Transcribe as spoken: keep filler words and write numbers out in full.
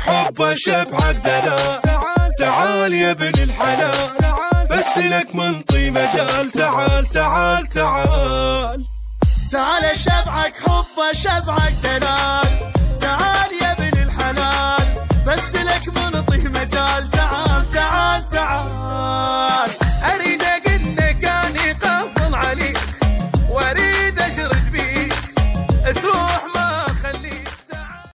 حبه شبعك دلال. تعال يا ابن الحلال بس لك منطي مجال. تعال تعال تعال تعال شبعك حبه شبعك دلال. تعال يا ابن الحلال بس لك منطي مجال. تعال تعال تعال